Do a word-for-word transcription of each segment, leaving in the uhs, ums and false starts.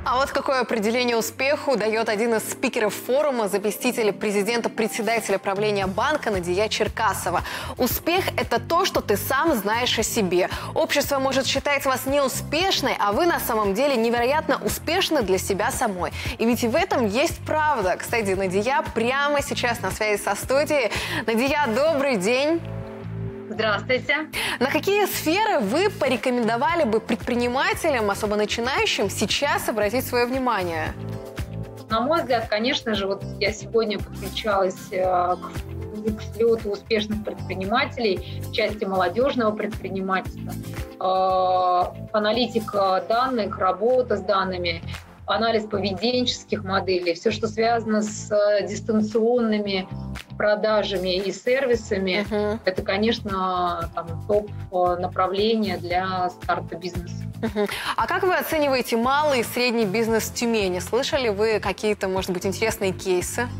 А вот какое определение успеху дает один из спикеров форума, заместитель президента, председателя правления банка Надия Черкасова. Успех – это то, что ты сам знаешь о себе. Общество может считать вас неуспешной, а вы на самом деле невероятно успешны для себя самой. И ведь в этом есть правда. Кстати, Надия прямо сейчас на связи со студией. Надия, добрый день. Здравствуйте. На какие сферы вы порекомендовали бы предпринимателям, особо начинающим, сейчас обратить свое внимание? На мой взгляд, конечно же, вот я сегодня подключалась к, к слету успешных предпринимателей в части молодежного предпринимательства. Аналитика данных, работа с данными, анализ поведенческих моделей, все, что связано с дистанционными продажами и сервисами, uh-huh. это, конечно, там, топ-направление для старта бизнеса. Uh-huh. А как вы оцениваете малый и средний бизнес в Тюмени? Слышали вы какие-то, может быть, интересные кейсы?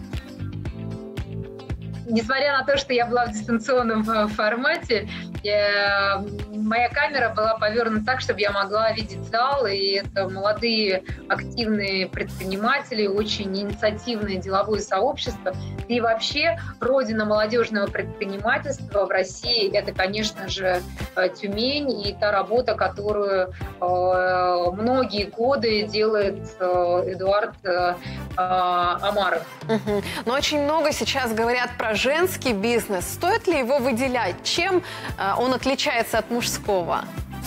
Несмотря на то, что я была в дистанционном формате, я, моя камера была повернута так, чтобы я могла видеть зал, и это молодые активные предприниматели, очень инициативное деловое сообщество. И вообще родина молодежного предпринимательства в России – это, конечно же, Тюмень и та работа, которую э, многие годы делает э, Эдуард э, Амаров. Угу. Но очень много сейчас говорят про женский бизнес. Стоит ли его выделять? Чем э, он отличается от мужского?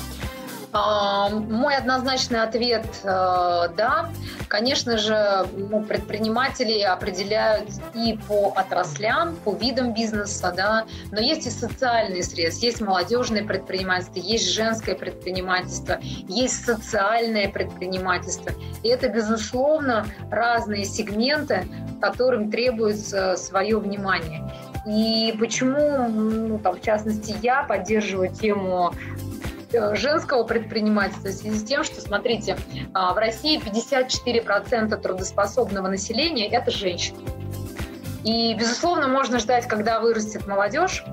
Мой однозначный ответ – да. Конечно же, ну, предприниматели определяют и по отраслям, по видам бизнеса, да, но есть и социальный срез, есть молодежное предпринимательство, есть женское предпринимательство, есть социальное предпринимательство. И это, безусловно, разные сегменты, которым требуется свое внимание. И почему, ну, там, в частности, я поддерживаю тему женского предпринимательства в связи с тем, что, смотрите, в России пятьдесят четыре процента трудоспособного населения – это женщины. И, безусловно, можно ждать, когда вырастет молодежь,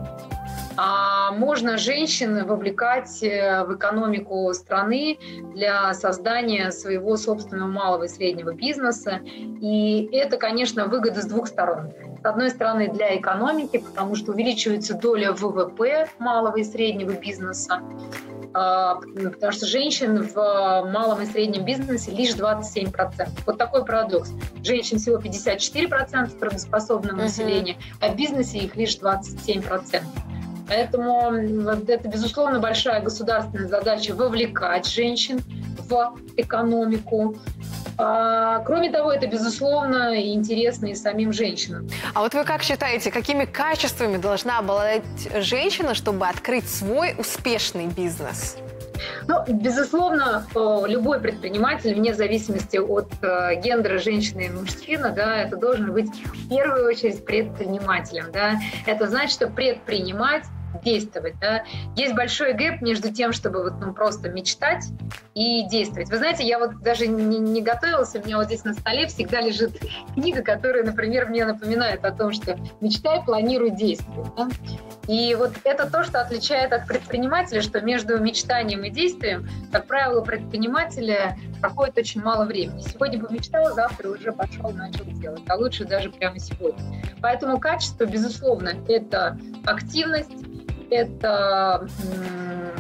а можно женщин вовлекать в экономику страны для создания своего собственного малого и среднего бизнеса. И это, конечно, выгода с двух сторон. С одной стороны, для экономики, потому что увеличивается доля вэ вэ пэ малого и среднего бизнеса, потому что женщин в малом и среднем бизнесе лишь двадцать семь процентов. Вот такой парадокс. Женщин всего пятьдесят четыре процента трудоспособного uh-huh. населения, а в бизнесе их лишь двадцать семь процентов. Поэтому это, безусловно, большая государственная задача вовлекать женщин в экономику. А, кроме того, это, безусловно, интересно и самим женщинам. А вот вы как считаете, какими качествами должна обладать женщина, чтобы открыть свой успешный бизнес? Ну, безусловно, любой предприниматель, вне зависимости от гендера женщины и мужчины, да, это должен быть в первую очередь предпринимателем. Да. Это значит, что предпринимать, действовать. Да. Есть большой гэп между тем, чтобы вот, ну, просто мечтать и действовать. Вы знаете, я вот даже не, не готовилась, у меня вот здесь на столе всегда лежит книга, которая, например, мне напоминает о том, что мечтай, планируй, действуй. Да. И вот это то, что отличает от предпринимателя, что между мечтанием и действием, как правило, у предпринимателя проходит очень мало времени. Сегодня помечтал, завтра уже пошел, начал делать, а лучше даже прямо сегодня. Поэтому качество, безусловно, это активность, это м-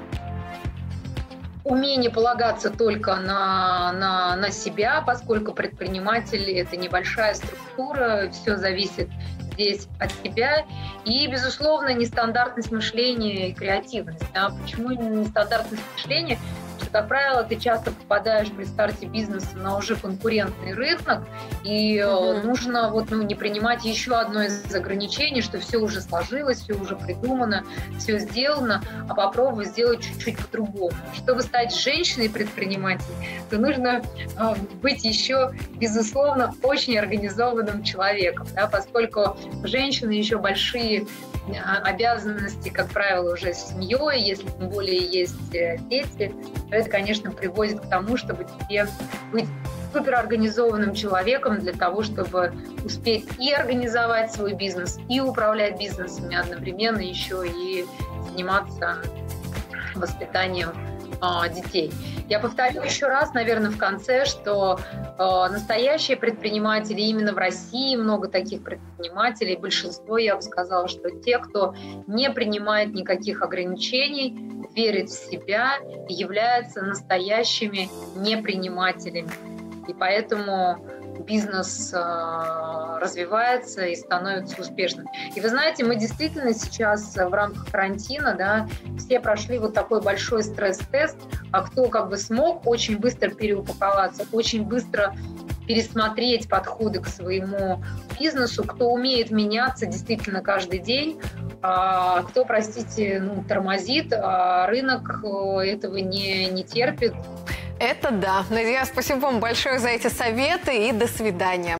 умение полагаться только на, на, на себя, поскольку предприниматель – это небольшая структура, все зависит здесь от себя. И, безусловно, нестандартность мышления и креативность. Да? Почему именно нестандартность мышления? Потому что, как правило, ты часто попадаешь при старте бизнеса на уже конкурентный рынок, и mm-hmm. нужно вот, ну, не принимать еще одно из ограничений, что все уже сложилось, все уже придумано, все сделано, а попробовать сделать чуть-чуть по-другому. Чтобы стать женщиной-предпринимателем, то нужно э, быть еще, безусловно, очень организованным человеком, да? Поскольку у женщины еще большие обязанности, как правило, уже с семьей, если тем более есть дети, то это, конечно, приводит к тому, чтобы тебе быть суперорганизованным человеком для того, чтобы успеть и организовать свой бизнес, и управлять бизнесами одновременно, еще и заниматься воспитанием а, детей. Я повторю еще раз, наверное, в конце, что э, настоящие предприниматели, именно в России много таких предпринимателей, большинство, я бы сказала, что те, кто не принимает никаких ограничений, верит в себя и являются настоящими непринимателями. И поэтому бизнес э, развивается и становится успешным. И вы знаете, мы действительно сейчас в рамках карантина, да, все прошли вот такой большой стресс-тест, а кто как бы смог очень быстро переупаковаться, очень быстро пересмотреть подходы к своему бизнесу, кто умеет меняться действительно каждый день, а кто, простите, ну, тормозит, а рынок этого не, не терпит. Это да. Надя, спасибо вам большое за эти советы и до свидания.